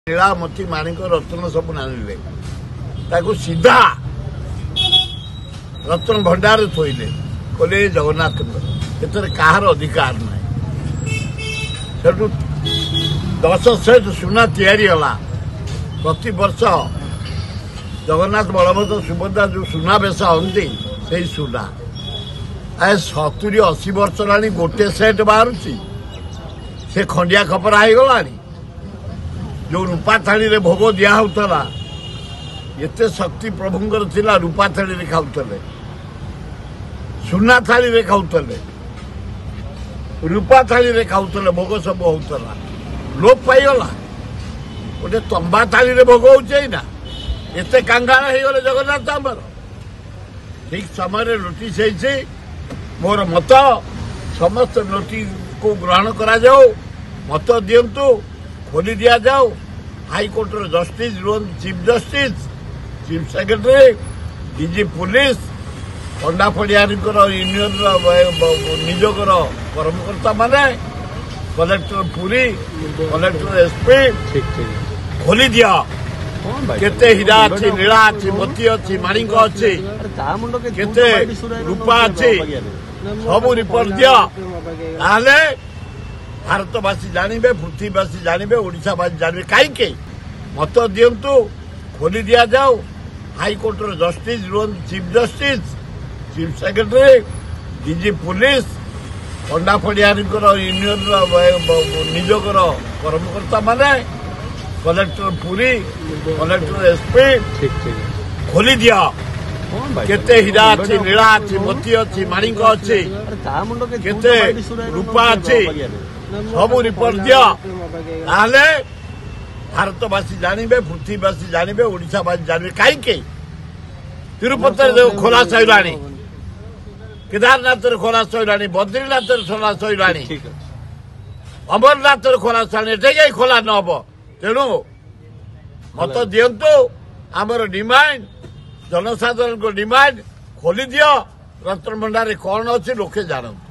नीलामती माणिक रत्न सब नानिले ताको सीधा रत्न भंडार थोइले कहले जगन्नाथ एतर कहार अधिकार ना सेठू 10 सेट सुना तैयारी होला प्रति वर्ष जगन्नाथ बलभद्र सुभद्रा जो सुना बेस हंती से सुना 70-80 वर्ष लानी गोटे सेट बाहर से खंडिया खपरा हो गलानी जो रूपा थाली रे भोग दिया होता एते शक्ति प्रभुंकर थिला रूपा थाली रे खाउतले सुना थाली रे खाउतले रूपा थाली रे खाउतले भोग सब होतला लोप पाई गला गोटे तंबा थाली रे भोग होचे ना एते कांगाल हे गले जगन्नाथ आमर ठीक समय रे नोटिस हेछि मोर मत समस्त नोटिस को ग्रहण करा जाओ मत दियंतु खोली दिया जाओ high court justice chief justice chief secretary DG police अंडा पड़ियार यूनियन निजोगर कर्मकर्ता माने कलेक्टर पुरी कलेक्टर एसपी खोली दिया केते हीरा अच्छी नीला अच्छी मोती अच्छी माणिक अच्छी केते रूपा अच्छी सब रिपोर्ट दिया भारतवासी जानवे पृथ्वीवासी जानवे ओडिशावासी जानवे कहीं मत दियंतु खोली दिया जाओ high court justice chief justice chief secretary DG police अंडा पड़ियार यूनियन निजोगर कर्मकर्ता माने कलेक्टर पुरी कलेक्टर एसपी खोली दिया केते हीरा अच्छी नीला अच्छी मोती अच्छी माणिक अच्छी केते रूपा अच्छी सब रिपोर्ट दिया भारतवासी जानवे पृथ्वीवासी जानवे ओडिशावासी जानवे कहीं तिरुपति खोला सैलानी केदारनाथ खोला सैलानी बद्रीनाथ खोला सैलानी अमरनाथ खोला सैलानी एटे खोला न हम तेणु मत दियंतु आमर डिमांड जनसाधारण को डिमांड खोली दियो रत्न भंडार कौन अच्छी लोके जानते।